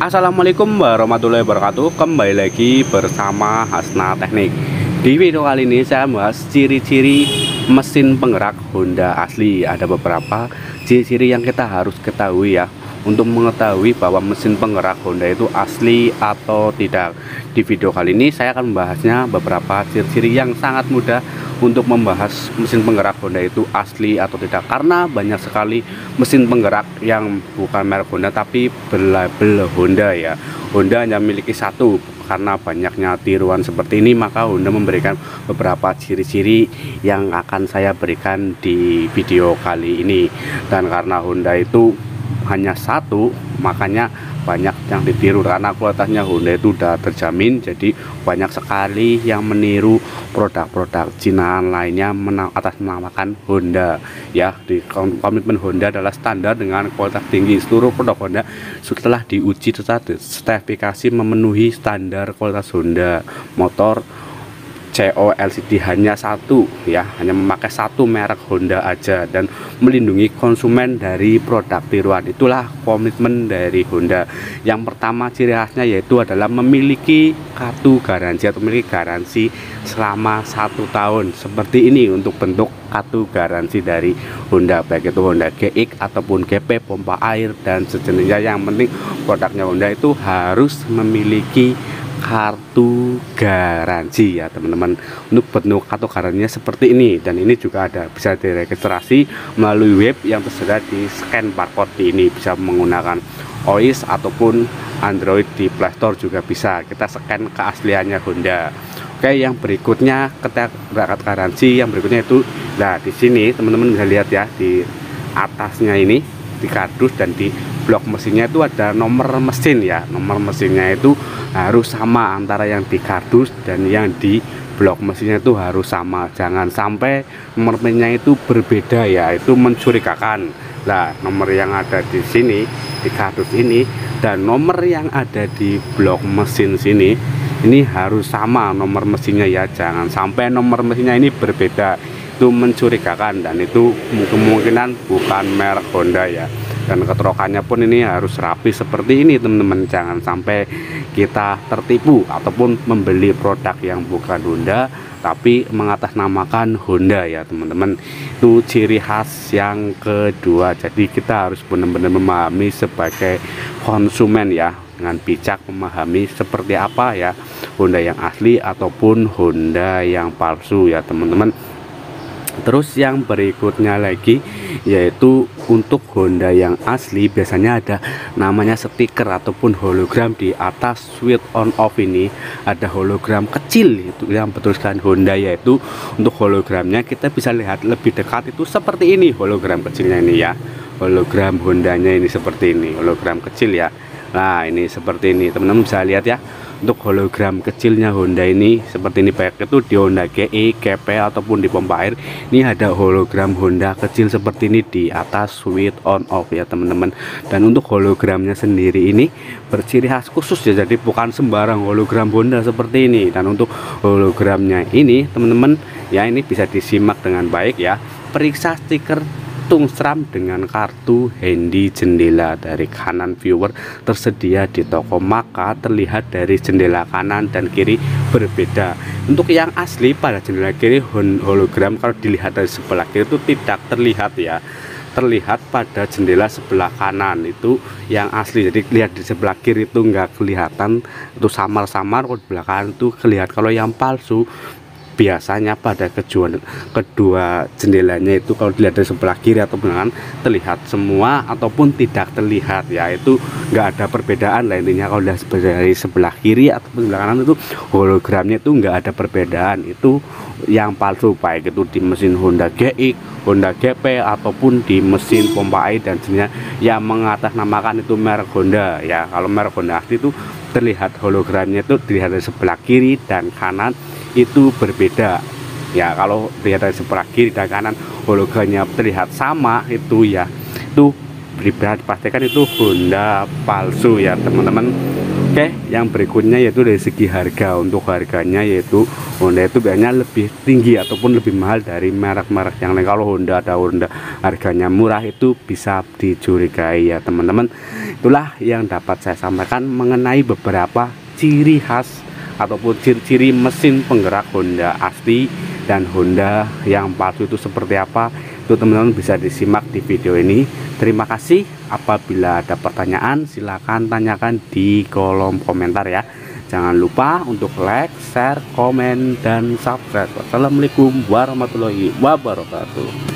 Assalamualaikum warahmatullahi wabarakatuh. Kembali lagi bersama Hasna Teknik. Di video kali ini saya bahas ciri-ciri mesin penggerak Honda asli. Ada beberapa ciri-ciri yang kita harus ketahui ya, untuk mengetahui bahwa mesin penggerak Honda itu asli atau tidak. Di video kali ini saya akan membahasnya beberapa ciri-ciri yang sangat mudah untuk membahas mesin penggerak Honda itu asli atau tidak, karena banyak sekali mesin penggerak yang bukan merek Honda tapi berlabel Honda ya. Honda hanya memiliki satu. Karena banyaknya tiruan seperti ini, maka Honda memberikan beberapa ciri-ciri yang akan saya berikan di video kali ini. Dan karena Honda itu hanya satu, makanya banyak yang ditiru, karena kualitasnya Honda itu udah terjamin. Jadi banyak sekali yang meniru produk-produk Cinaan lainnya atas menamakan Honda ya. Di komitmen Honda adalah standar dengan kualitas tinggi. Seluruh produk Honda setelah diuji sertifikasi memenuhi standar kualitas Honda. Motor CO LCD hanya satu ya, hanya memakai satu merek Honda aja, dan melindungi konsumen dari produk tiruan. Itulah komitmen dari Honda. Yang pertama ciri khasnya yaitu adalah memiliki kartu garansi atau memiliki garansi selama 1 tahun. Seperti ini untuk bentuk kartu garansi dari Honda, baik itu Honda GX ataupun GP, pompa air dan sejenisnya. Yang penting produknya Honda itu harus memiliki kartu garansi ya teman-teman. Untuk bentuk kartu garansinya seperti ini, dan ini juga ada bisa diregistrasi melalui web yang tersedia di scan barcode di ini. Bisa menggunakan iOS ataupun Android di Play Store juga bisa. Kita scan keasliannya Honda. Oke, yang berikutnya ketika berangkat garansi, yang berikutnya itu, nah di sini teman-teman bisa lihat ya, di atasnya ini di kardus dan di blok mesinnya itu ada nomor mesin ya. Nomor mesinnya itu harus sama antara yang di kardus dan yang di blok mesinnya itu harus sama. Jangan sampai nomor mesinnya itu berbeda ya, itu mencurigakan. Nah, nomor yang ada di sini di kardus ini dan nomor yang ada di blok mesin sini ini harus sama nomor mesinnya ya. Jangan sampai nomor mesinnya ini berbeda, itu mencurigakan dan itu kemungkinan bukan merek Honda ya. Dan keterokannya pun ini harus rapi seperti ini teman-teman. Jangan sampai kita tertipu ataupun membeli produk yang bukan Honda tapi mengatasnamakan Honda ya teman-teman. Itu ciri khas yang kedua. Jadi kita harus benar-benar memahami sebagai konsumen ya, dengan bijak memahami seperti apa ya Honda yang asli ataupun Honda yang palsu ya teman-teman. Terus yang berikutnya lagi yaitu untuk Honda yang asli biasanya ada namanya stiker ataupun hologram di atas switch on off. Ini ada hologram kecil itu yang bertuliskan Honda, yaitu untuk hologramnya kita bisa lihat lebih dekat itu seperti ini hologram kecilnya ini ya. Hologram Hondanya ini seperti ini, hologram kecil ya. Nah ini seperti ini teman-teman bisa lihat ya. Untuk hologram kecilnya Honda ini seperti ini, baik itu di Honda GI, GP ataupun di pompa air, ini ada hologram Honda kecil seperti ini di atas switch on off ya teman-teman. Dan untuk hologramnya sendiri ini berciri khas khusus ya, jadi bukan sembarang hologram Honda seperti ini. Dan untuk hologramnya ini teman-teman ya, ini bisa disimak dengan baik ya. Periksa stiker tungsram dengan kartu handy jendela. Dari kanan viewer tersedia di toko, maka terlihat dari jendela kanan dan kiri berbeda. Untuk yang asli pada jendela kiri hologram kalau dilihat dari sebelah kiri itu tidak terlihat ya, terlihat pada jendela sebelah kanan itu yang asli. Jadi lihat di sebelah kiri itu enggak kelihatan, itu samar-samar. Kalau di belakang itu kelihatan. Kalau yang palsu biasanya pada kedua jendelanya itu kalau dilihat dari sebelah kiri atau belakang terlihat semua ataupun tidak terlihat ya, itu nggak ada perbedaan lah intinya. Kalau dari sebelah kiri ataupun sebelah kanan itu hologramnya itu nggak ada perbedaan, itu yang palsu, baik itu di mesin Honda GX, Honda GP ataupun di mesin pompa air dan jenisnya yang mengatasnamakan itu merek Honda ya. Kalau merek Honda asli itu terlihat hologramnya itu dilihat dari sebelah kiri dan kanan itu berbeda ya. Kalau dilihat dari sebelah kiri dan kanan hologramnya terlihat sama itu ya, itu bisa dipastikan itu Honda palsu ya teman-teman. Oke, yang berikutnya yaitu dari segi harga. Untuk harganya yaitu Honda itu biasanya lebih tinggi ataupun lebih mahal dari merek-merek yang lain. Kalau Honda ada Honda harganya murah itu bisa dicurigai ya teman-teman. Itulah yang dapat saya sampaikan mengenai beberapa ciri khas ataupun ciri-ciri mesin penggerak Honda asli dan Honda yang palsu itu seperti apa. Itu teman-teman bisa disimak di video ini. Terima kasih. Apabila ada pertanyaan silahkan tanyakan di kolom komentar ya. Jangan lupa untuk like, share, komen, dan subscribe. Wassalamualaikum warahmatullahi wabarakatuh.